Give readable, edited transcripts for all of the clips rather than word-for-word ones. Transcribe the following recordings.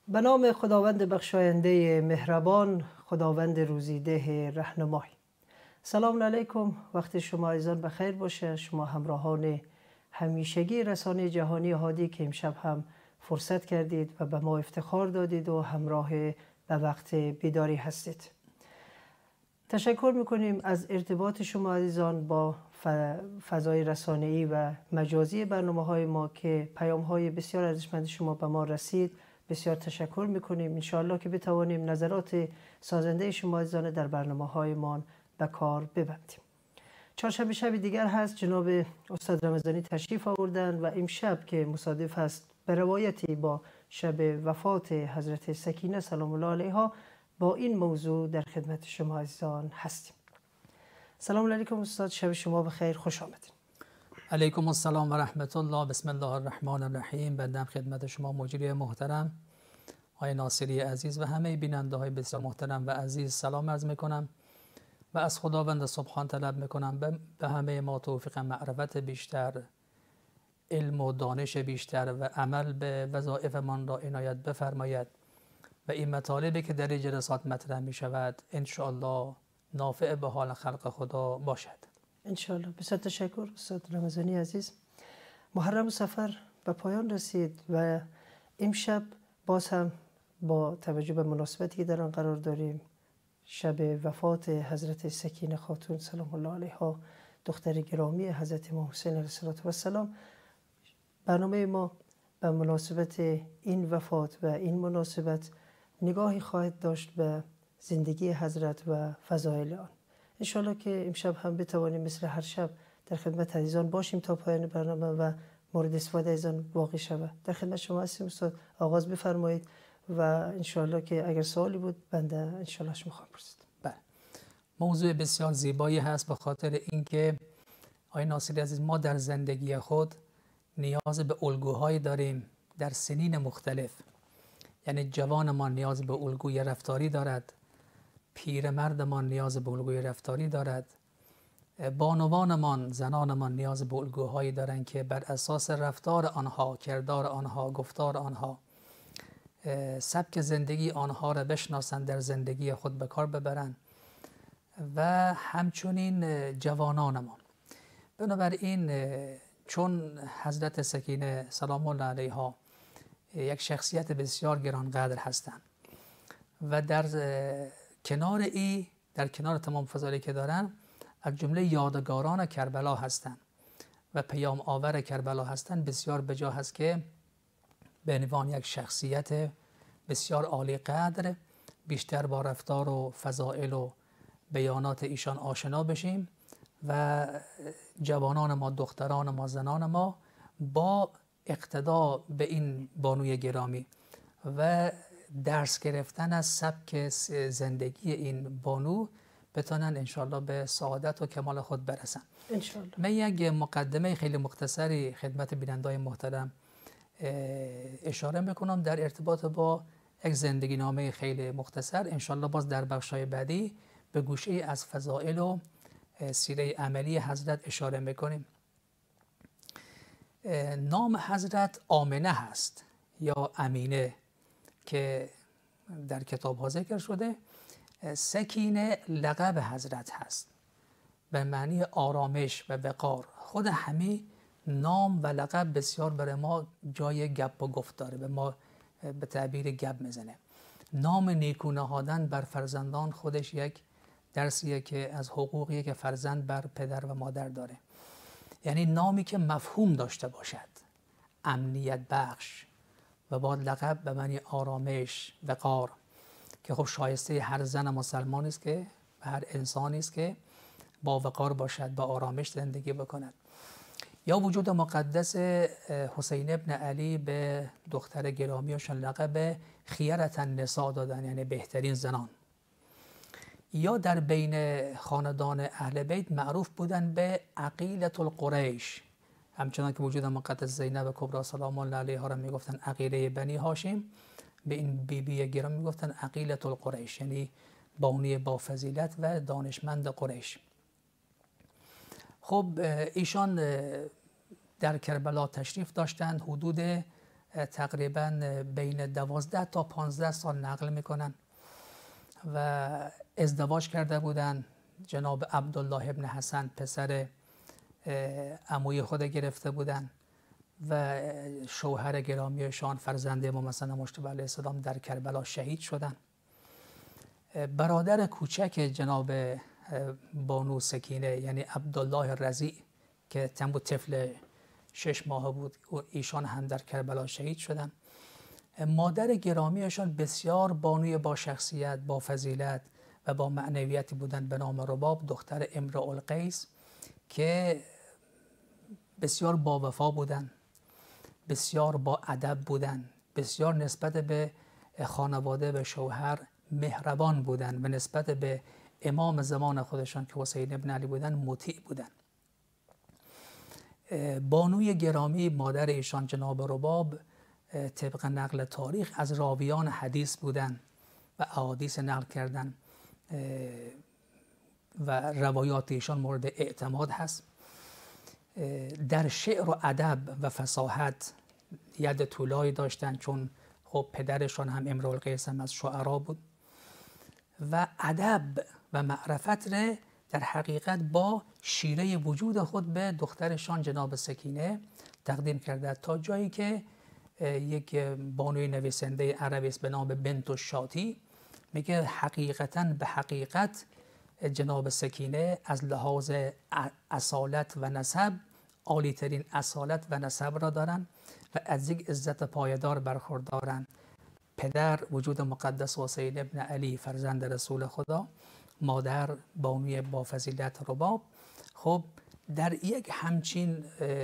به نام خداوند بخشاینده مهربان، خداوند روزیده رهنمای. سلام علیکم، وقت شما عزیزان بخیر باشه. شما همراهان همیشگی رسانه جهانی هادی که امشب هم فرصت کردید و به ما افتخار دادید و همراه به وقت بیداری هستید. تشکر میکنیم از ارتباط شما عزیزان با فضای رسانه‌ای و مجازی برنامه‌های ما که پیام‌های بسیار ارزشمند شما به ما رسید. بسیار تشکر میکنیم. انشاءالله که بتوانیم نظرات سازنده شما عزیزان در برنامه‌های ما به کار ببندیم. چهارشنبه شب دیگر هست، جناب استاد رمضانی تشریف آوردن و امشب که مصادف است به روایتی با شب وفات حضرت سکینه سلام الله علیها، با این موضوع در خدمت شما عزیزان هستیم. سلام علیکم استاد، شب شما بخیر، خوش آمدید. علیکم السلام و رحمت الله. بسم الله الرحمن الرحیم. بنده خدمت شما مجری محترم آقای ناصری عزیز و همه بیننده های بسیار محترم و عزیز سلام عرض میکنم و از خداوند سبحان طلب میکنم به همه ما توفیق معرفت بیشتر، علم و دانش بیشتر و عمل به وظایفمان را عنایت بفرماید و این مطالبی که در جلسات مطرح می شود انشاءالله نافع به حال خلق خدا باشد. انشاءالله. بسیار تشکر استاد رمضانی عزیز. محرم سفر به پایان رسید و امشب باز هم با توجه به مناسبتی که در آن قرار داریم، شب وفات حضرت سکینه خاتون سلام الله علیها، دختر گرامی حضرت امام حسین علیه السلام، برنامه ما به مناسبت این وفات و این مناسبت نگاهی خواهد داشت به زندگی حضرت و فضایل آن. انشاءالله که امشب هم بتوانیم مثل هر شب در خدمت عزیزان باشیم تا پایان برنامه و مورد استفاده عزیزان واقع شود. در خدمت شما هستیم استاد، آغاز بفرمایید و انشاءالله که اگر سوالی بود بنده انشاءالله شما خواهم پرسید. بله، موضوع بسیار زیبایی هست به خاطر اینکه آقای ناصری عزیز ما در زندگی خود نیاز به الگوهایی داریم در سنین مختلف. یعنی جوانمان نیاز به الگوی رفتاری دارد، پیرمردمان نیاز به الگوی رفتاری دارد، بانوانمان، زنانمان نیاز به الگوهایی دارند که بر اساس رفتار آنها، کردار آنها، گفتار آنها، سبک زندگی آنها را بشناسند، در زندگی خود به کار ببرند و همچنین جوانانمان. بنابراین چون حضرت سکینه سلام الله علیها یک شخصیت بسیار گرانقدر هستند و در کنار تمام فضایلی که دارن از جمله یادگاران کربلا هستند و پیام آور کربلا هستند، بسیار بجا هست که به عنوان یک شخصیت بسیار عالی قدر بیشتر با رفتار و فضائل و بیانات ایشان آشنا بشیم و جوانان ما، دختران ما، زنان ما با اقتدا به این بانوی گرامی و درس گرفتن از سبک زندگی این بانو بتونن انشالله به سعادت و کمال خود برسن. انشالله. من یک مقدمه خیلی مختصری خدمت بیننده‌های محترم اشاره میکنم در ارتباط با یک زندگی نامه خیلی مختصر. انشالله باز در بخشای بعدی به گوشه از فضائل و سیره عملی حضرت اشاره میکنیم. نام حضرت آمنه هست یا امینه که در کتاب ها ذکر شده. سکینه لقب حضرت هست به معنی آرامش و وقار. خود همه نام و لقب بسیار برای ما جای گپ و گفت داره، به ما به تعبیر گپ میزنه. نام نیکو نهادن بر فرزندان خودش یک درسیه که از حقوقیه که فرزند بر پدر و مادر داره. یعنی نامی که مفهوم داشته باشد، امنیت بخش، و بعد لقب به معنی آرامش، وقار، که خب شایسته هر زن مسلمانی است که هر انسانی است که با وقار باشد، با آرامش زندگی بکند. یا وجود مقدس حسین ابن علی به دختر گرامیشان لقب خیرة النساء دادن، یعنی بهترین زنان. یا در بین خاندان اهل بیت معروف بودن به عقیلة القریش، همچنان که وجود مقدس زینب کبری سلام الله علیها را میگفتن عقیله بنی هاشم، به این بیبی گرامی میگفتن عقیلة القریش، یعنی بانوی با فضیلت و دانشمند قریش. خب ایشان در کربلا تشریف داشتند. حدود تقریبا بین 12 تا 15 سال نقل میکنن و ازدواج کرده بودن. جناب عبدالله ابن حسن پسر عموی خود گرفته بودن و شوهر گرامیشان فرزند امام حسن مجتبی علیه السلام در کربلا شهید شدن. برادر کوچک جناب بانو سکینه یعنی عبدالله رضیع که تنبو طفل 6 ماه بود، ایشان هم در کربلا شهید شدن. مادر گرامیشان بسیار بانوی با شخصیت، با فضیلت و با معنویتی بودن به نام رباب، دختر امرؤ القیس، که بسیار با وفا بودن، بسیار با ادب بودن، بسیار نسبت به خانواده و شوهر مهربان بودن و نسبت به امام زمان خودشان که حسین ابن علی بودن مطیع بودن. بانوی گرامی مادر ایشان جناب رباب طبق نقل تاریخ از راویان حدیث بودن و احادیث نقل کردن و روایات ایشان مورد اعتماد هست. در شعر و ادب و فصاحت ید طولایی داشتن، چون خب پدرشان هم امرؤ القیس هم از شعرا بود و ادب و معرفت را در حقیقت با شیره وجود خود به دخترشان جناب سکینه تقدیم کرده، تا جایی که یک بانوی نویسنده عربی است به نام بنت الشاطی میگه حقیقتاً به حقیقت جناب سکینه از لحاظ اصالت و نسب عالی‌ترین اصالت و نسب را دارند و از یک عزت پایدار برخوردارند. پدر وجود مقدس حسین ابن علی فرزند رسول خدا، مادر بانوی با فضیلت رباب. خب در یک همچین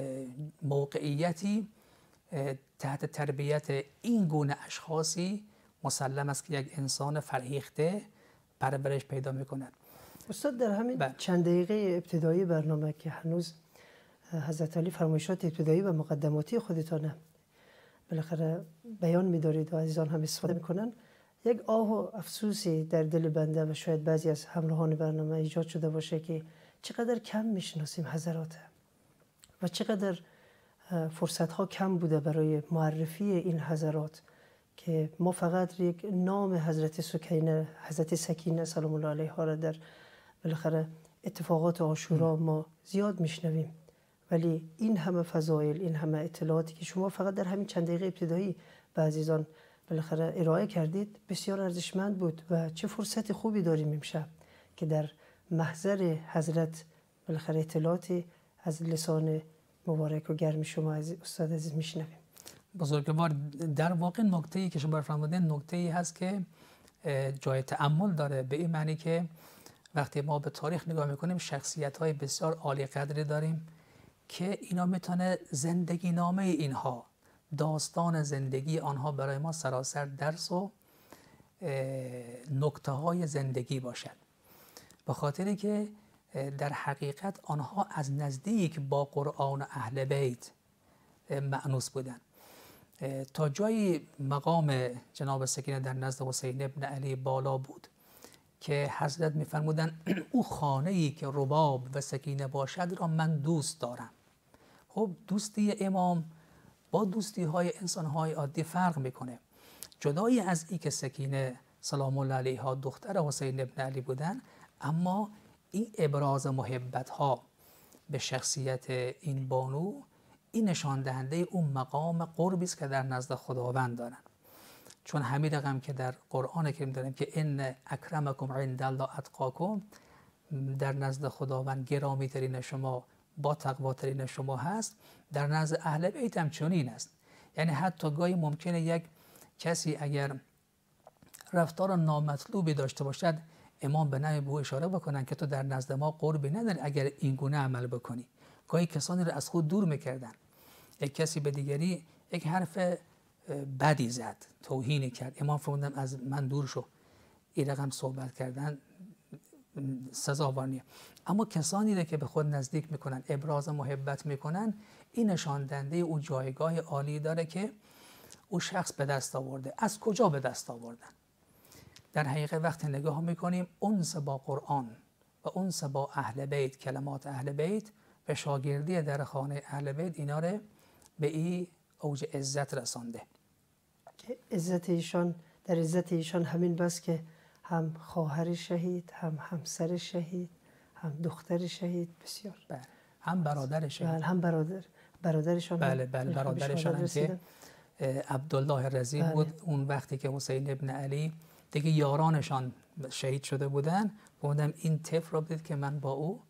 موقعیتی تحت تربیت این گونه اشخاصی مسلم است که یک انسان فرهیخته پرورش پیدا می‌کند. استاد در همین چند دقیقه ابتدایی برنامه که هنوز حضرت علی فرمایشات ابتدایی و مقدماتی خودتان بالاخره بیان می‌دارید و عزیزان هم استفاده می‌کنن، یک آه و افسوسی در دل بنده و شاید بعضی از همراهان برنامه ایجاد شده باشه که چقدر کم میشناسیم حضرات و چقدر فرصت‌ها کم بوده برای معرفی این حضرات، که ما فقط یک نام حضرت سکینه سلام الله علیها را در بالاخره اتفاقات عاشورا ما زیاد میشنویم، ولی این همه فضایل، این همه اطلاعاتی که شما فقط در همین چند دقیقه ابتدایی به عزیزان بالاخره ارائه کردید بسیار ارزشمند بود و چه فرصت خوبی داریم امشب که در محضر حضرت بالاخره اطلاعاتی از لسان مبارک و گرم شما استاد عزیز میشنویم. بزرگوار، در واقع نکته‌ای که شما فرمودین نکته‌ای هست که جای تأمل داره، به این معنی که وقتی ما به تاریخ نگاه میکنیم شخصیت‌های بسیار عالی قدری داریم که اینا میتونه زندگی نامه اینها، داستان زندگی آنها برای ما سراسر درس و نکته‌های زندگی باشد، به خاطری که در حقیقت آنها از نزدیک با قرآن و اهل بیت مأنوس بودند. تا جایی مقام جناب سکینه در نزد حسین ابن علی بالا بود که حضرت می‌فرمودند او خانه‌ای که رباب و سکینه باشد را من دوست دارم. خب دوستی امام با دوستی های انسان های عادی فرق میکنه. جدایی از این که سکینه سلام الله علیها دختر حسین ابن علی بودن، اما این ابراز محبت ها به شخصیت این بانو این نشان دهنده اون مقام قربی است که در نزد خداوند دارن، چون همین رقم که در قرآن کریم داریم که ان اکرمکم عند الله اتقاکم، در نزد خداوند گرامی ترین شما با تقواترین شما هست، در نزد اهل بیت هم چنین است. یعنی حتی گاهی ممکنه یک کسی اگر رفتار نامطلوبی داشته باشد، امام به نوعی به او اشاره بکنن که تو در نزد ما قربی نداری اگر این گونه عمل بکنی. گاهی کسانی رو از خود دور میکردن، یک کسی به دیگری یک حرف بدی زد، توهینی کرد، امام فرمودن از من دور شو، این رقم صحبت کردن سزاوار نیست. اما کسانی را که به خود نزدیک میکنن، ابراز محبت میکنن، این نشان دهنده او جایگاه عالی داره که او شخص به دست آورده. از کجا به دست آوردن؟ در حقیقت وقتی نگاه میکنیم انس با قرآن و انس با اهل بیت، کلمات اهل بیت و شاگردی در خانه اهل بیت، اینا رو به این اوج عزت رسانده. عزت ایشان، در عزت ایشان همین بس که هم خواهر شهید، هم همسر شهید، هم دختر شهید. بسیار. بله. هم برادر شهید. بله. هم برادرشان. بله برادرشان هم که عبدالله رضی بود. اون وقتی که حسین ابن علی دیگه یارانشان شهید شده بودن، گفتم این طفل رو بدید که من با او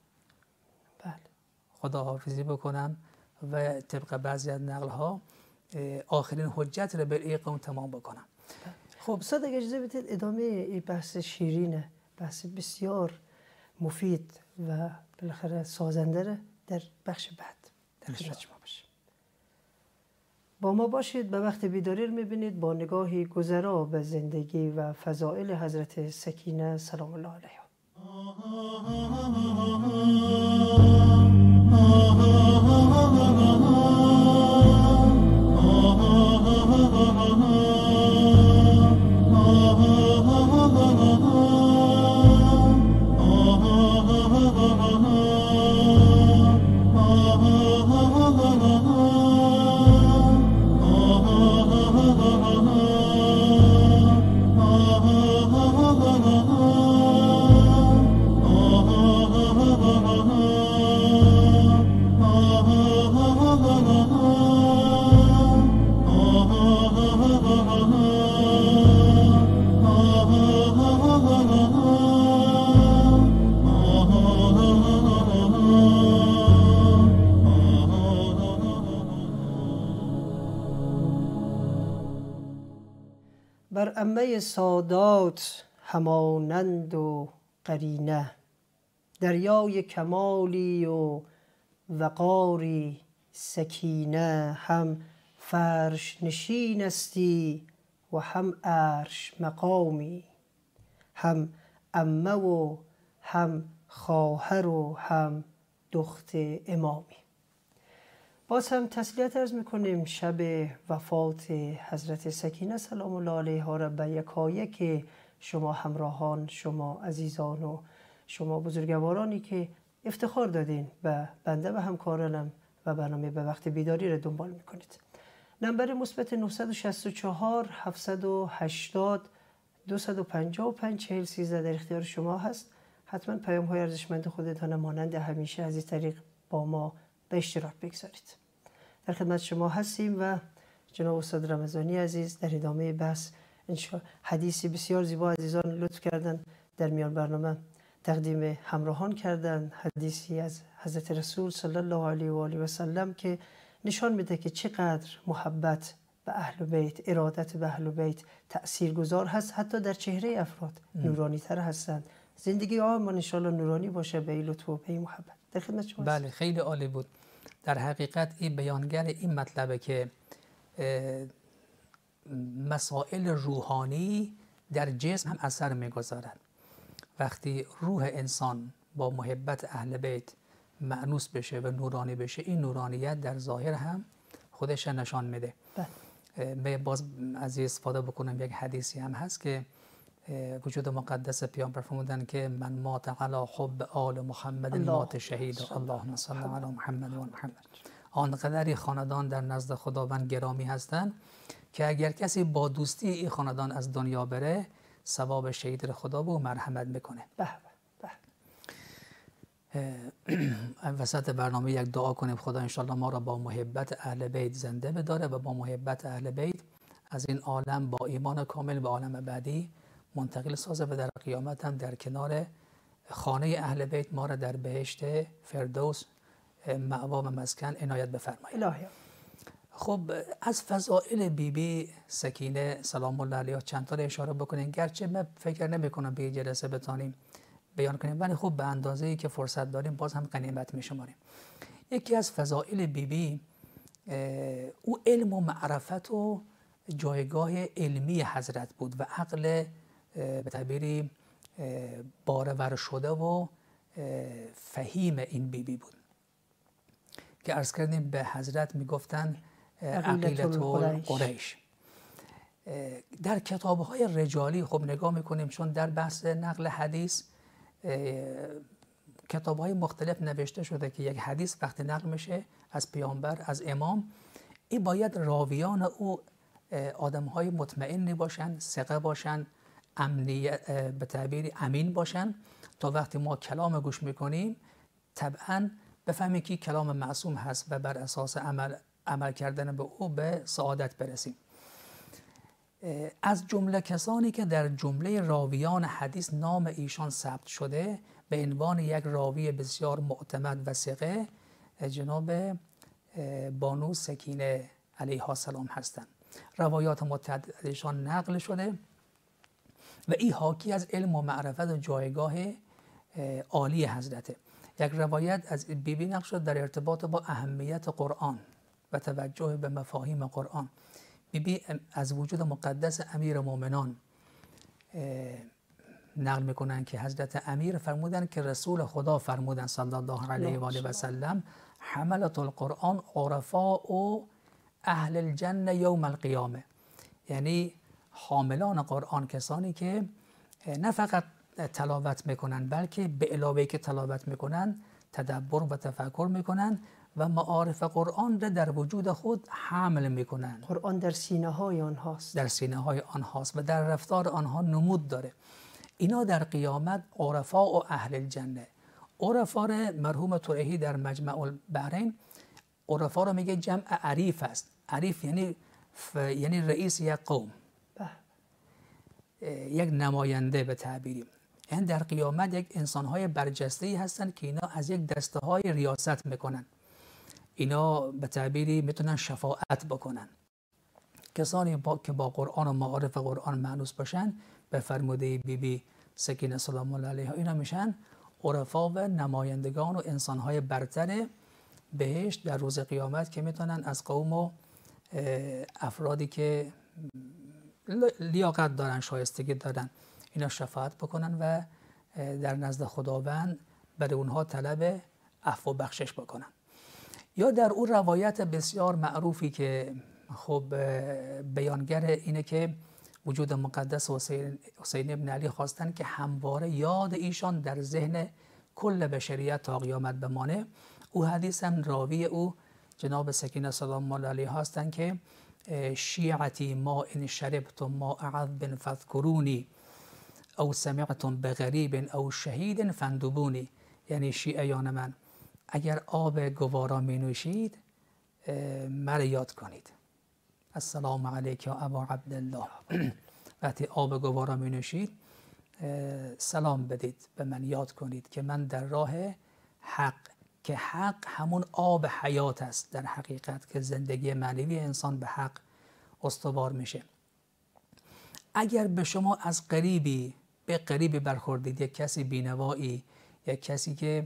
خداحافظی بکنم و طبق بعضی از نقل‌ها آخرین حجت رو به قوم تمام بکنم. خب استاد اگه اجازه بدید ادامه این بحث شیرینه، بحث بسیار مفید و بالاخره سازنده رو در بخش بعد در خدمت شما باشیم. با ما باشید. به وقت بیداری رو میبینید با نگاهی گذرا به زندگی و فضائل حضرت سکینه سلام الله علیها. بر عمه سادات همانند و قرینه، دریای کمالی و وقاری سکینه، هم فرش نشینستی و هم عرش مقامی، هم عمه و هم خواهر و هم دخت امامی. باز هم تسلیت عرض میکنیم شب وفات حضرت سکینه سلام الله علیها را به یکایک شما همراهان، شما عزیزان و شما بزرگوارانی که افتخار دادین به بنده و همکارانم و برنامه به وقت بیداری را دنبال میکنید. نمبر مثبت 964 780 255 4013 در اختیار شما هست. حتما پیام های ارزشمند خودتان مانند همیشه از این طریق با ما به اشتراک بگذارید. در خدمت شما هستیم و جناب استاد رمضانی عزیز در ادامه بحث حدیثی بسیار زیبا عزیزان لطف کردن در میان برنامه تقدیم همراهان کردن. حدیثی از حضرت رسول صلی الله علیه و آله و سلم که نشان میده که چقدر محبت به اهل بیت، ارادت به اهل بیت تاثیرگذار هست، حتی در چهره افراد نورانی تر هستند. زندگی ما ان شاء الله نورانی باشه به این لطف و به این محبت. در خدمت شما. بله خیلی عالی بود. در حقیقت این بیانگر این مطلبه که مسائل روحانی در جسم هم اثر میگذارد. وقتی روح انسان با محبت اهل بیت مأنوس بشه و نورانی بشه، این نورانیت در ظاهر هم خودش نشان میده. باز از استفاده بکنم، یک حدیثی هم هست که وجود مقدس پیامبر فرمودن که من مات علی حب آل محمد مات شهید، اللهم صل علی محمد و محمد. آنقدر خاندان در نزد خداوند گرامی هستند که اگر کسی با دوستی این خاندان از دنیا بره، ثواب شهید خدا به مرحمت میکنه. وسط برنامه یک دعا کنیم خدا انشالله ما را با محبت اهل بیت زنده بداره و با محبت اهل بیت از این عالم با ایمان کامل به عالم بعدی منتقل سازه و در قیامت هم در کنار خانه اهل بیت ما را در بهشت فردوس مأوا و مسکن عنایت بفرمایید. الهی. خب از فضائل بیبی سکینه سلام الله علیها چند تا اشاره بکنیم، گرچه من فکر نمی‌کنم به جلسه بتونیم بیان کنیم، ولی خب به اندازه‌ای که فرصت داریم باز هم غنیمت می‌شماریم. یکی از فضائل بیبی او علم و معرفت و جایگاه علمی حضرت بود و عقل به تعبیری بارور شده و فهیم این بیبی بود که عرض کردیم به حضرت میگفتن عقیلة قریش. در کتاب‌های رجالی خب نگاه میکنیم، چون در بحث نقل حدیث کتاب‌های مختلف نوشته شده که یک حدیث وقتی نقل میشه از پیامبر، از امام، این باید راویان او آدم‌های مطمئنی باشن، ثقه باشن، به تعبیر امین باشن، تا وقتی ما کلام گوش میکنیم طبعا بفهمیم که کلام معصوم هست و بر اساس عمل کردن به او به سعادت برسیم. از جمله کسانی که در جمله راویان حدیث نام ایشان ثبت شده به عنوان یک راوی بسیار معتمد و ثقه جناب بانو سکینه علیها السلام هستند. روایات متعدد ایشان نقل شده و این حاکی از علم و معرفت و جایگاه عالی حضرته. یک روایت از بیبی نقل شد در ارتباط با اهمیت قرآن و توجه به مفاهیم قرآن. بیبی از وجود مقدس امیر مومنان نقل میکنن که حضرت امیر فرمودن که رسول خدا فرمودن صلی الله علیه و آله و سلم حملت القرآن عرفاء اهل الجنه یوم القیامه، یعنی حاملان قرآن کسانی که نه فقط تلاوت میکنن بلکه به علاوه که تلاوت میکنن تدبر و تفکر میکنن و معارف قرآن را در وجود خود حمل میکنن. قرآن در سینه های آنهاست، در سینه های آنهاست و در رفتار آنها نمود داره. اینا در قیامت عرفاء و اهل الجنه. عرفا مرحوم طرحی در مجمع البحرین عرفا رو میگه جمع عریف است. عریف یعنی رئیس یک قوم، یک نماینده به تعبیری. یعنی در قیامت یک انسان‌های برجسته‌ای هستند که اینا از یک دسته‌های ریاست میکنن. اینا به تعبیری میتونن شفاعت بکنن. کسانی که با قرآن و معارف قرآن مانوس باشن به فرموده بیبی سکینه سلام الله علیها اینا میشن عرفا و نمایندگان و انسان‌های برتر بهشت در روز قیامت که میتونن از قوم و افرادی که لیاقت دارن، شایستگی دارن، اینا شفاعت بکنن و در نزد خداوند برای اونها طلب عفو و بخشش بکنن. یا در اون روایت بسیار معروفی که خب بیانگر اینه که وجود مقدس حسین ابن علی خواستن که همواره یاد ایشان در ذهن کل بشریت تا قیامت بمانه. او حدیث هم راوی او جناب سکینه سلام الله علیها هستند که شیعتی ما ان شربتم ما عذب فاذکرونی او سمعتم بغریب او شهید فاندبونی، یعنی شیعیان من اگر آب گوارا می نوشید مرا یاد کنید. السلام علیک یا ابا عبدالله. وقتی آب گوارا می نوشید سلام بدید، به من یاد کنید که من در راه حق، که حق همون آب حیات است در حقیقت که زندگی معنوی انسان به حق استوار میشه. اگر به شما از قریبی به قریبی برخوردید، یک کسی بینوایی، یک کسی که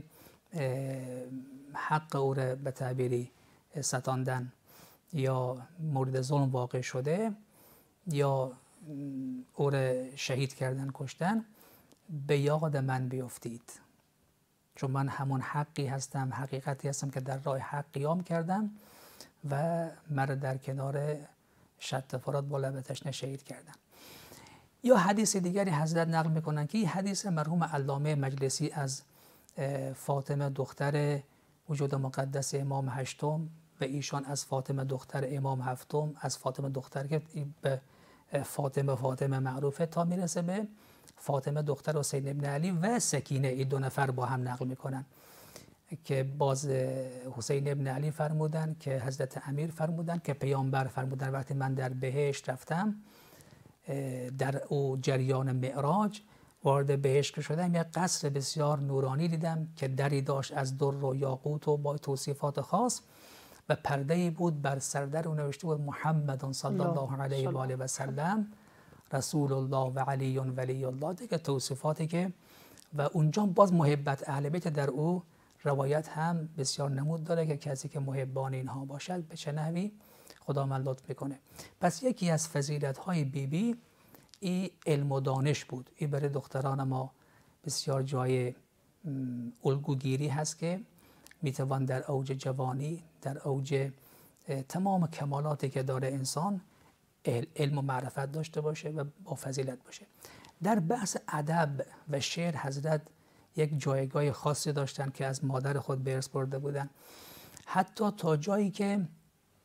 حق او را به تعبیری ستاندن یا مورد ظلم واقع شده یا او را شهید کردن، کشتن، به یاد من بیفتید، چون من همون حقی هستم، حقیقتی هستم که در راه حق قیام کردم و مرا در کنار شط فرات با لب تشنه شهید کردن. یا حدیث دیگری حضرت نقل میکنن که این حدیث مرحوم علامه مجلسی از فاطمه دختر وجود مقدس امام هشتم و ایشان از فاطمه دختر امام هفتم، از فاطمه دختر که به فاطمه معروفه تا میرسه به فاطمه دختر حسین ابن علی و سکینه، این دو نفر با هم نقل میکنن که باز حسین ابن علی فرمودن که حضرت امیر فرمودن که پیامبر فرمودن وقتی من در بهشت رفتم در او جریان معراج وارد بهشت که شدم، یک قصر بسیار نورانی دیدم که دری داشت از در و یاقوت و با توصیفات خاص و پرده‌ای بود بر سردر و نوشته بود محمد صلی الله علیه و آله و سلم رسول الله و علی ولی الله، دیگه توصیفاتی که و اونجا باز محبت اهل بیت در او روایت هم بسیار نمود داره که کسی که محبان اینها باشد به چه نحوی خدا من لطف میکنه. پس یکی از فضیلت‌های بیبی این علم و دانش بود. این برای دختران ما بسیار جای الگوگیری هست که میتوان در اوج جوانی، در اوج تمام کمالاتی که داره انسان علم و معرفت داشته باشه و با فضیلت باشه. در بحث ادب و شعر حضرت یک جایگاه خاصی داشتن که از مادر خود به ارث برده بودن، حتی تا جایی که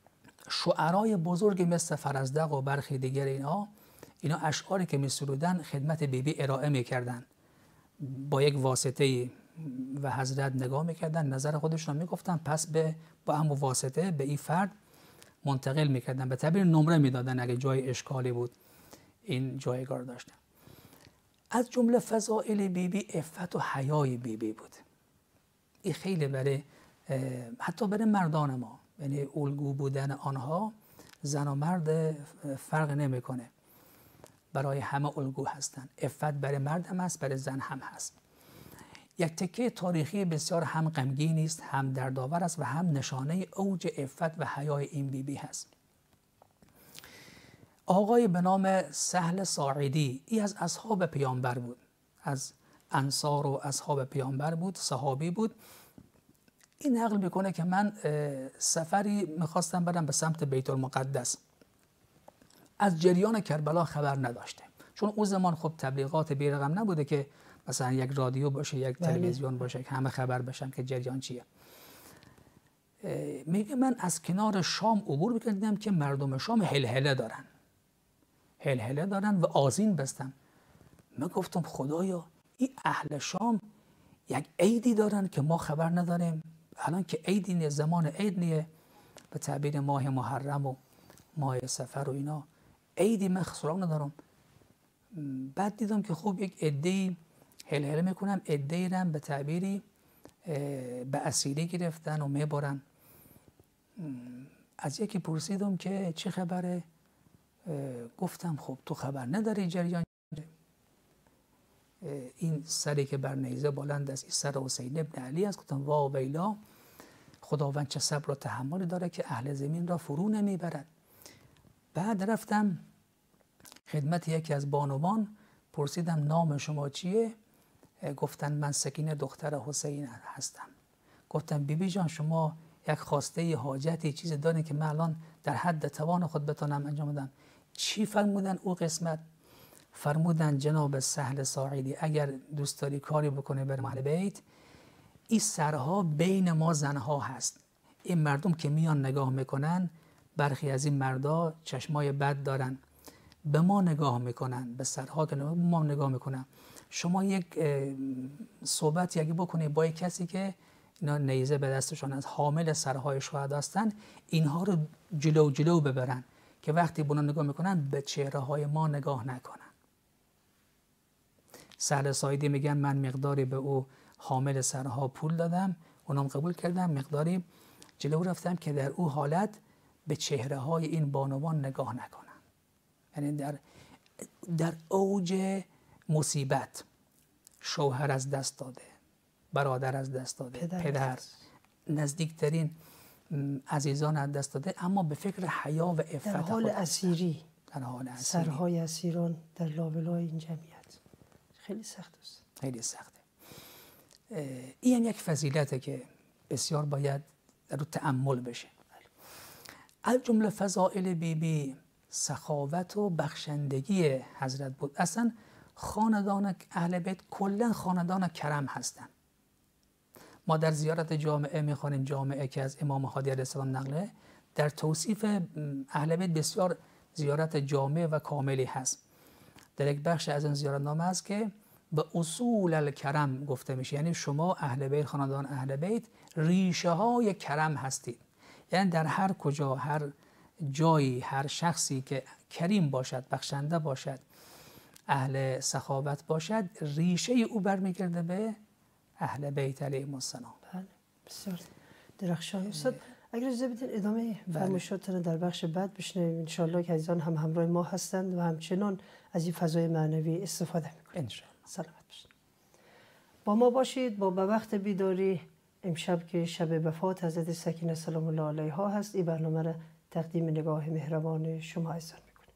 شعرای بزرگی مثل فرزدق و برخی دیگر اینا اشعاری که می‌سرودن خدمت بیبی ارائه می‌کردن، با یک واسطه و حضرت نگاه می‌کردن، نظر خودشون میگفتن، پس با هم واسطه به این فرد منتقل می‌کردن، به تعبیر نمره میدادن اگه جای اشکالی بود این جایگاه داشتن. از جمله فضائل بیبی عفت و حیای بیبی بود. این خیلی برای حتی برای مردان ما، یعنی الگو بودن آنها، زن و مرد فرق نمیکنه، برای همه الگو هستن. عفت برای مرد هم هست، برای زن هم هست. یک تکه تاریخی بسیار هم غمگین است، هم دردآور است و هم نشانه اوج عفت و حیای این بیبی هست. آقای به نام سهل ساعدی، ای از اصحاب پیامبر بود، از انصار و اصحاب پیامبر بود، صحابی بود. این نقل میکنه که من سفری میخواستم برم به سمت بیت المقدس، از جریان کربلا خبر نداشته، چون اون زمان خب تبلیغات بی رقم نبوده که مثلا یک رادیو باشه، یک تلویزیون باشه که همه خبر بشن که جریان چیه. میگه من از کنار شام عبور میکردم که مردم شام هلهله دارن و آذین بستن. من گفتم خدایا این اهل شام یک عیدی دارن که ما خبر نداریم، الان که عیدی نیه، زمان عید نیه، به تعبیر ماه محرم و ماه سفر و اینا، عیدی من سراغ ندارم. بعد دیدم که خب یک عده‌ای هلهله میکنن، عده‌ای رم به تعبیری به اسیری گرفتن و میبرن. از یکی پرسیدم که چه خبره؟ گفتم خب تو خبر نداری جریان؟ این سری که بر نیزه بلند است این سر حسین ابن علی است. گفتم وا ویلا، خداوند چه صبر و تحملی داره که اهل زمین را فرو نمیبرد. بعد رفتم خدمت یکی از بانوان، پرسیدم نام شما چیه؟ گفتن من سکینه دختر حسین هستم. گفتم بیبی جان شما یک خواسته حاجتی چیزی دارین که من الان در حد توان خود بتونم انجام بدم؟ چی فرمودن او قسمت؟ فرمودن جناب سهل ساعدی اگر دوست داری کاری بکنه بر اهل بیت، این سرها بین ما زنها هست. این مردم که میان نگاه میکنن، برخی از این مردا چشمای بد دارن، به ما نگاه میکنن، به سرها که ما نگاه میکنن. شما یک صحبت یکی بکنی با یک کسی که اینا نیزه به دستشون از حامل سرهای شهدا هستن، اینها رو جلو ببرن که وقتی بونا نگاه میکنن به چهره های ما نگاه نکنن. سهل ساعدی میگن من مقداری به او حامل سرها پول دادم، اونم قبول کردم، مقداری جلو رفتم که در او حالت به چهره های این بانوان نگاه نکنن. یعنی در اوج مصیبت، شوهر از دست داده، برادر از دست داده، پدر، نزدیکترین عزیزان از دست داده، اما به فکر حیا و عفت در حال اسیری، در حال اسیری، سرهای اسیران در لابلای این جمعیت. خیلی سخت است. خیلی سخته. این هم یک فضیلته که بسیار باید در رو تأمل بشه. از جمله فضائل بیبی سخاوت و بخشندگی حضرت بود. اصلا خاندان اهل بیت کلا خاندان کرم هستند. ما در زیارت جامعه میخوانیم، جامعه که از امام هادی علیه السلام نقله، در توصیف اهل بیت بسیار زیارت جامع و کاملی هست. در یک بخش از این زیارتنامه است که به اصول الکرم گفته میشه، یعنی شما اهل بیت، خاندان اهل بیت ریشه های کرم هستید. یعنی در هر کجا، هر جایی، هر شخصی که کریم باشد، بخشنده باشد، اهل سخاوت باشد، ریشه او برمیگرده به اهل بیت علیهم السلام. بله، بسیار درخشان. استاد اگر اجازه بدین ادامه فرمایشاتتون در بخش بعد بشنویم، ان شاء الله که عزیزان هم همراه ما هستند و همچنان از این فضای معنوی استفاده میکنند. ان شاء الله. سلامت باشید. با ما باشید. با به وقت بیداری امشب که شب وفات حضرت سکینه سلام الله علیها هست، این برنامه را تقدیم نگاه مهربان شما عزیزان میکنیم.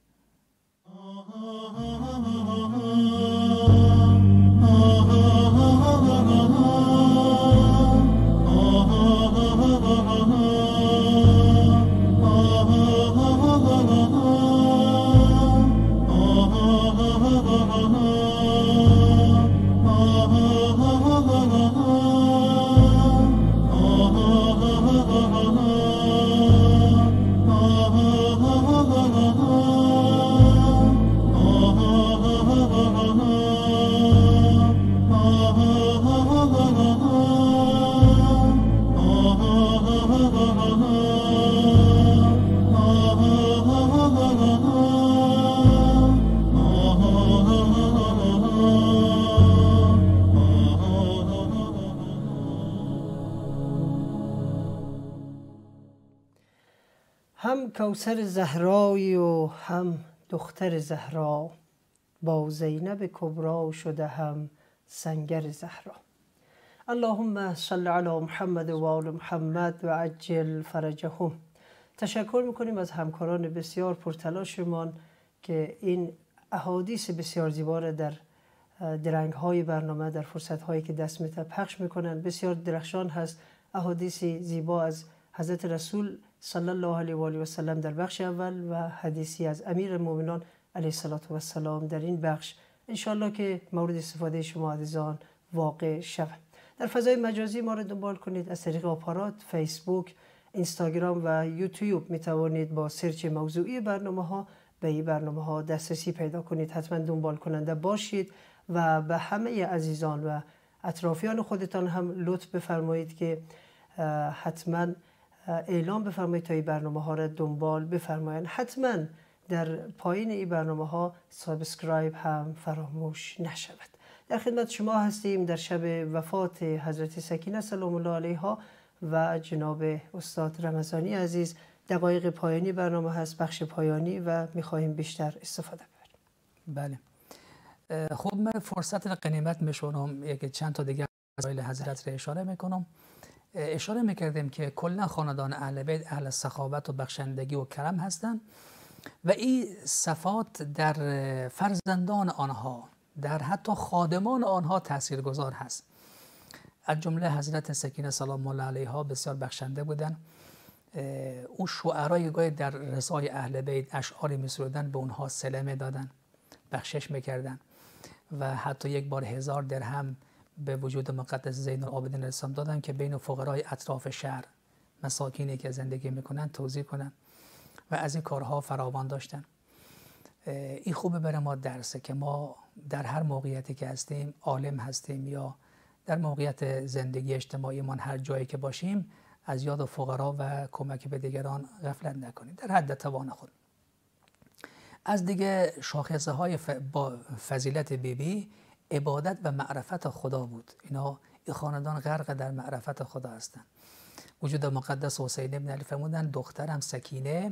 کوثر زهرایی و هم دختر زهرا، با زینب کبرا شده هم سنگر زهرا. اللهم صل علی محمد و آل محمد و عجل فرجهم. تشکر میکنیم از همکاران بسیار پرتلاشمان که این احادیث بسیار زیبا را در درنگ های برنامه، در فرصت هایی که دست میده پخش میکنن. بسیار درخشان هست. احادیث زیبا از حضرت رسول صلی الله علیه و آله و سلم در بخش اول و حدیثی از امیر المؤمنین علیه السلام در این بخش، انشالله که مورد استفاده شما عزیزان واقع شود. در فضای مجازی ما را دنبال کنید از طریق آپارات، فیسبوک، اینستاگرام و یوتیوب. می توانید با سرچ موضوعی برنامه ها به این برنامه ها دسترسی پیدا کنید. حتما دنبال کننده باشید و به همه عزیزان و اطرافیان خودتان هم لطف بفرمایید که حتما اعلام بفرمایید تا این برنامه ها را دنبال بفرمایید. حتما در پایین این برنامه ها سابسکرایب هم فراموش نشود. در خدمت شما هستیم در شب وفات حضرت سکینه سلام الله علیها و جناب استاد رمضانی عزیز. دقایق پایانی برنامه هست، بخش پایانی، و میخواهیم بیشتر استفاده ببریم. بله. خب من فرصت غنیمت میشونم یک چند تا دیگه مسائل حضرت را اشاره میکنم. اشاره میکردیم که کلا خاندان اهل بیت اهل سخاوت و بخشندگی و کرم هستند و این صفات در فرزندان آنها، در حتی خادمان آنها تاثیرگذار هست. از جمله حضرت سکینه سلام الله علیها بسیار بخشنده بودن. اون شعرای گاهی در رضای اهل بیت اشعاری می‌سرودن، به اونها صله دادن، بخشش میکردن و حتی یک بار 1000 درهم به وجود مقدس زین العابدین الاسلام دادن که بین فقرای اطراف شهر، مساکینی که زندگی میکنن توزیع کنن و از این کارها فراوان داشتن. این خوبه برای ما درسه که ما در هر موقعیتی که هستیم، عالم هستیم یا در موقعیت زندگی اجتماعی من، هر جایی که باشیم، از یاد فقرا و کمک به دیگران غفلت نکنیم در حد توان خود. از دیگه شاخصه های با فضیلت بیبی عبادت و معرفت خدا بود. این خاندان غرق در معرفت خدا هستند. وجود مقدس حسین ابن علی فرمودن دخترم سکینه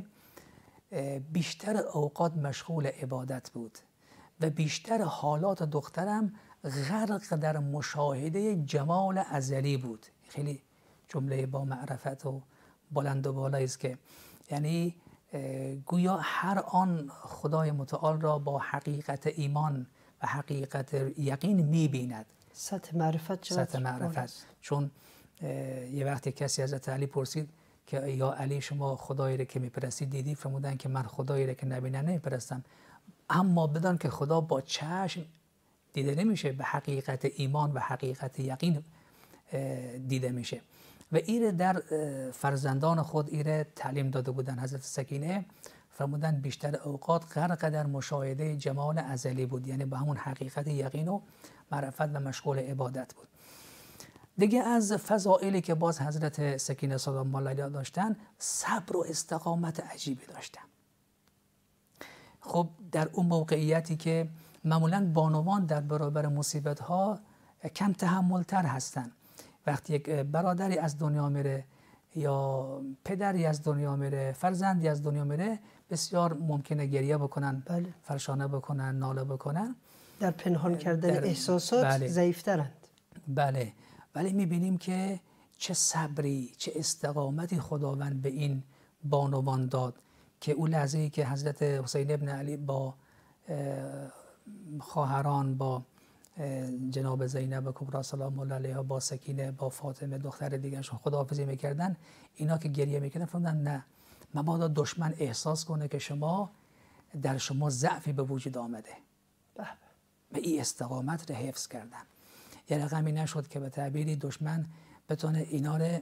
بیشتر اوقات مشغول عبادت بود و بیشتر حالات دخترم غرق در مشاهده جمال ازلی بود. خیلی جمله با معرفت و بلند و بالایی است که یعنی گویا هر آن خدای متعال را با حقیقت ایمان و حقیقت یقین می‌بیند. سطح معرفت سطح معرفت. چون یه وقتی کسی حضرت علی پرسید که یا علی شما خدایی را که میپرستید دیدی؟ فرمودن که من خدایی را که نبینم نمیپرستم، اما بدان که خدا با چشم دیده نمیشه، به حقیقت ایمان و حقیقت یقین دیده میشه و ایره در فرزندان خود ایره تعلیم داده بودن. حضرت سکینه فرمودن بیشتر اوقات غرق در مشاهده جمال ازلی بود، یعنی با همون حقیقت یقین و معرفت و مشغول عبادت بود. دیگه از فضائلی که باز حضرت سکینه سلام الله علیها داشتن، صبر و استقامت عجیبی داشتن. خب در اون موقعیتی که معمولاً بانوان در برابر مصیبت ها کم تحمل تر هستن، وقتی یک برادری از دنیا میره یا پدری از دنیا میره، فرزندی از دنیا میره، بسیار ممکنه گریه بکنن، بله. فرشانه بکنن، ناله بکنن، در پنهان کردن احساسات بله. ضعیفترند. بله، ولی میبینیم که چه صبری، چه استقامتی خداوند به این بانوان داد که اون لحظه‌ای که حضرت حسین ابن علی با خواهران، با جناب زینب کبرا سلام الله علیها، با سکینه، با فاطمه دختر دیگرشون خداحافظی میکردن، اینا که گریه میکردن فرمودن نه، مبادا دشمن احساس کنه که در شما ضعفی به وجود آمده. به این استقامت رو حفظ کردن. یه رقمی نشد که به تعبیری دشمن بتونه اینا رو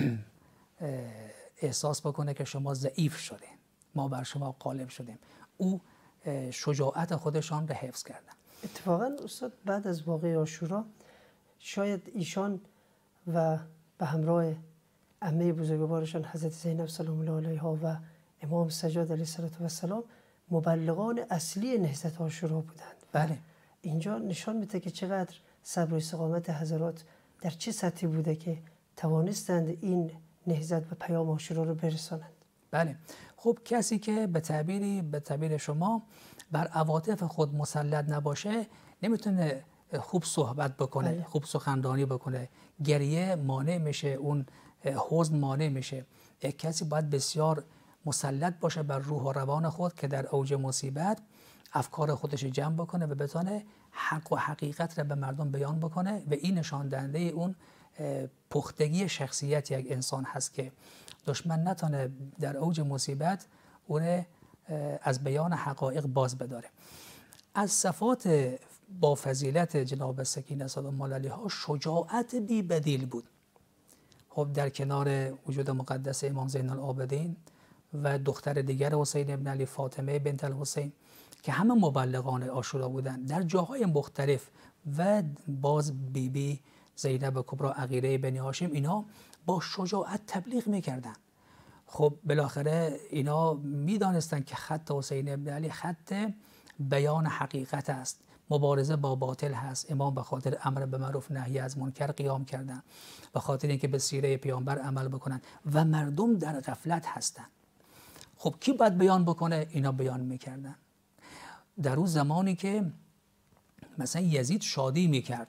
احساس بکنه که شما ضعیف شدین، ما بر شما غالب شدیم. او شجاعت خودشان رو حفظ کردن. اتفاقا استاد بعد از واقعه عاشورا شاید ایشان و به همراه عمه بزرگوارشان حضرت زینب سلام الله علیها و امام سجاد علیه السلام مبلغان اصلی نهضت عاشورا بودند. بله. اینجا نشان میده که چقدر صبر و استقامت حضرات در چه سطحی بوده که توانستند این نهضت و پیام عاشورا رو برسانند. بله. خب کسی که به تعبیر شما بر عواطف خود مسلط نباشه نمیتونه خوب صحبت بکنه، بله. خوب سخنرانی بکنه، گریه مانع میشه، اون حزن مانع میشه. کسی باید بسیار مسلط باشه بر روح و روان خود که در اوج مصیبت افکار خودش جمع بکنه و بتونه حق و حقیقت را به مردم بیان بکنه و این نشان دهنده اون پختگی شخصیت یک انسان هست که دشمن نتونه در اوج مصیبت اون از بیان حقایق باز بداره. از صفات با فضیلت جناب سکینه سلام الله علیها شجاعت بی بدیل بود. خب در کنار وجود مقدس امام زین العابدین و دختر دیگر حسین ابن علی فاطمه بنت الحسین که همه مبلغان عاشورا بودند در جاهای مختلف و باز بیبی زینب کبری عقیله بنی هاشم، اینا با شجاعت تبلیغ میکردن. خب بالاخره اینا میدانستند که خط حسین ابن علی خط بیان حقیقت است، مبارزه با باطل هست. امام به خاطر امر به معروف نهی از منکر قیام کردند، به خاطر اینکه به سیره پیامبر عمل بکنن و مردم در غفلت هستند. خب کی باید بیان بکنه؟ اینا بیان میکردن. در اون زمانی که مثلا یزید شادی میکرد،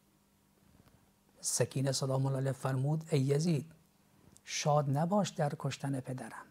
سکینه سلام الله علیها فرمود ای یزید شاد نباش در کشتن پدرم.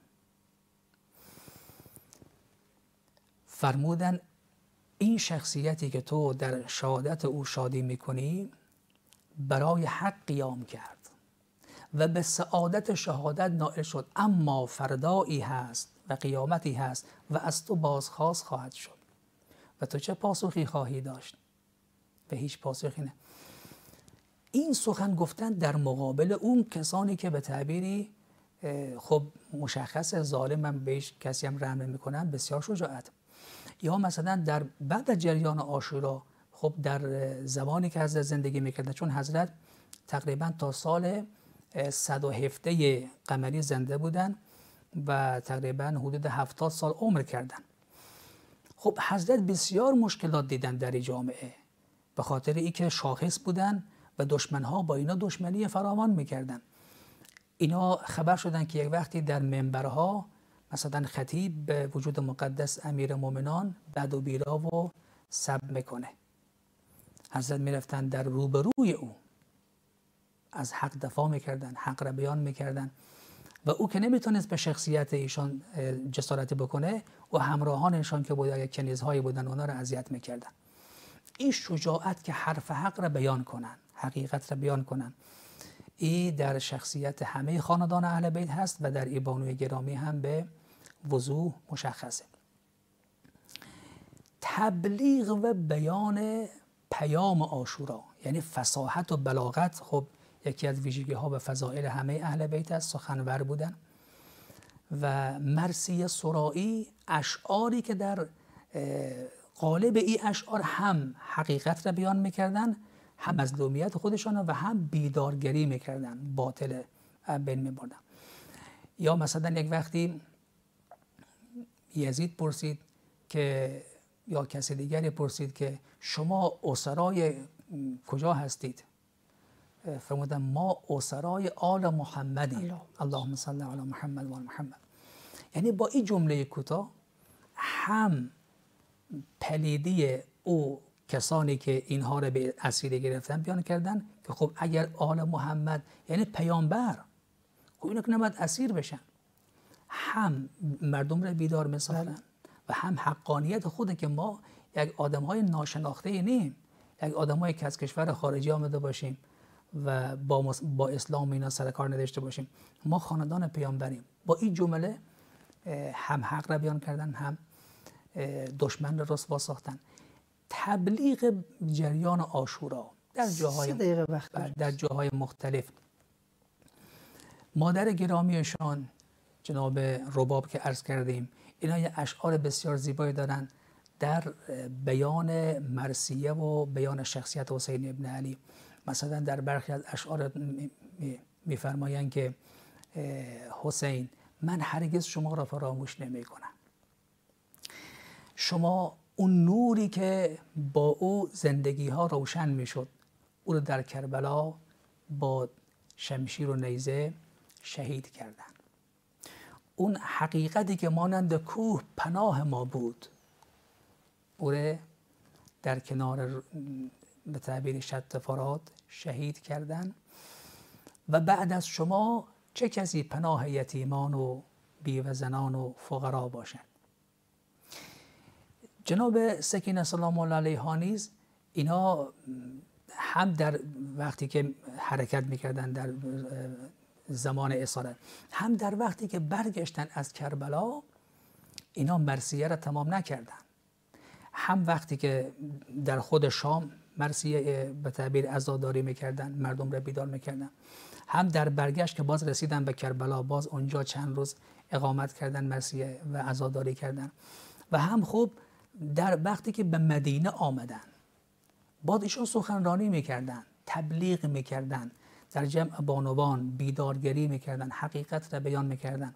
فرمودن این شخصیتی که تو در شهادت او شادی میکنی برای حق قیام کرد و به سعادت شهادت نائل شد، اما فردایی هست و قیامتی هست و از تو بازخواست خواهد شد و تو چه پاسخی خواهی داشت؟ به هیچ پاسخی نه. این سخن گفتن در مقابل اون کسانی که به تعبیری خب مشخص ظالم هم بهش کسی هم رحم نمی‌کنن، بسیار شجاعت. یا مثلا در بعد از جریان عاشورا، خب در زمانی که حضرت زندگی میکردن، چون حضرت تقریبا تا سال 117 قمری زنده بودن و تقریبا حدود 70 سال عمر کردن. خب حضرت بسیار مشکلات دیدن در این جامعه به خاطر اینکه شاخص بودن و دشمنها با اینا دشمنی فراوان میکردن. اینا خبر شدن که یک وقتی در منبرها مثلا خطیب به وجود مقدس امیر مومنان بد و بیرا و سب میکنه. حضرت میرفتن در روبروی او از حق دفاع میکردن، حق را بیان میکردن و او که نمیتونست به شخصیت ایشان جسارتی بکنه و همراهانشان که بودن یک کنیزهایی بودن اونا را اذیت میکردن. این شجاعت که حرف حق را بیان کنن، حقیقت را بیان کنن، این در شخصیت همه خاندان اهل بیت هست و در این بانوی گرامی هم به وضوح مشخصه. تبلیغ و بیان پیام عاشورا یعنی فصاحت و بلاغت، خب یکی از ویژگی ها و فضائل همه اهل بیت است. سخنور بودن و مرثیه سرائی، اشعاری که در قالب این اشعار هم حقیقت را بیان میکردن، هم مظلومیت خودشان و هم بیدارگری میکردن، باطل بین میبردن. یا مثلا یک وقتی یزید پرسید که یا کسی دیگری پرسید که شما اسرای کجا هستید؟ فرمودن ما اسرای آل محمدی، اللهم صل علی محمد و آل محمد. یعنی با این جمله کوتاه هم پلیدی او کسانی که اینها را به اسیره گرفتن بیان کردن که خب اگر آل محمد یعنی پیامبر، خب اینا که نباید اسیر بشن، هم مردم را بیدار میسازن و هم حقانیت خوده که ما یک آدم‌های ناشناخته نیم، یک آدم‌هایی که از کشور خارجی آمده باشیم و با اسلام اینا سر کار نداشته باشیم، ما خاندان پیامبریم. با این جمله هم حق را بیان کردن، هم دشمن را رسوا ساختن. تبلیغ جریان عاشورا در جاهای مختلف. مادر گرامیشان جناب رباب که عرض کردیم، اینا یه اشعار بسیار زیبایی دارن در بیان مرثیه و بیان شخصیت حسین ابن علی. مثلا در برخی از اشعار میفرمایند که حسین من هرگز شما را فراموش نمی کنم. شما اون نوری که با او زندگی ها روشن می شد، او رو در کربلا با شمشیر و نیزه شهید کردن. اون حقیقتی که مانند کوه پناه ما بود او را در کنار به تعبیر شط فرات شهید کردن و بعد از شما چه کسی پناه یتیمان و بیوه زنان و فقرا باشند. جناب سکینه سلام الله علیها نیز اینا هم در وقتی که حرکت میکردن در زمان اسارت، هم در وقتی که برگشتن از کربلا اینا مرثیه را تمام نکردن، هم وقتی که در خود شام مرثیه به تعبیر عزاداری میکردن، مردم را بیدار میکردن، هم در برگشت که باز رسیدن به کربلا باز اونجا چند روز اقامت کردن، مرثیه و عزاداری کردن، و هم خوب در وقتی که به مدینه آمدن باز ایشون سخنرانی میکردن، تبلیغ میکردن، در جمع بانوان بیدارگری میکردن، حقیقت را بیان میکردن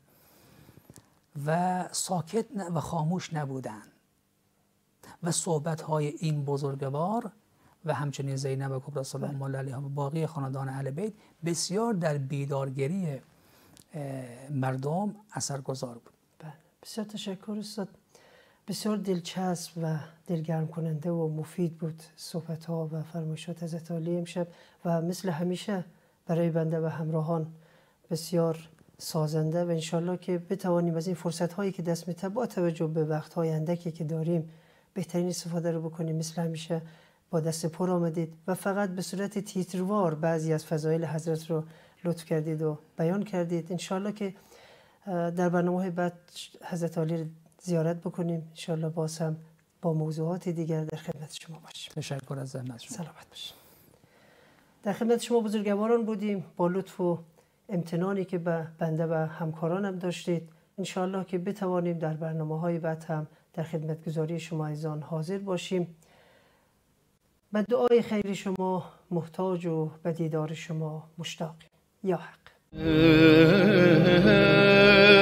و ساکت و خاموش نبودن. و صحبت‌های این بزرگوار و همچنین زینب کبری سلام الله علیها و باقی خاندان اهل بیت بسیار در بیدارگری مردم اثرگذار بود. بله، بسیار تشکر استاد. بسیار دلچسب و دلگرم کننده و مفید بود صحبت‌ها و فرمایشات حضرت عالی امشب و مثل همیشه برای بنده و همراهان بسیار سازنده و انشالله که بتوانیم از این فرصت‌هایی که دست میده با توجه به وقت‌های اندکی که داریم بهترین استفاده رو بکنیم. مثل همیشه با دست پر آمدید و فقط به صورت تیتروار بعضی از فضایل حضرت رو لطف کردید و بیان کردید. انشالله که در برنامه بعد حضرت عالی رو زیارت بکنیم، انشالله باز هم با موضوعات دیگر در خدمت شما باشیم. تشکر از زحمت شما. سلامت باشید. در خدمت شما بزرگواران بودیم با لطف و امتنانی که به بنده و همکارانم داشتید. انشالله که بتوانیم در برنامه‌های بعد هم در خدمتگزاری شما عزیزان حاضر باشیم. به دعای خیر شما محتاج و به دیدار شما مشتاقیم. یا حق.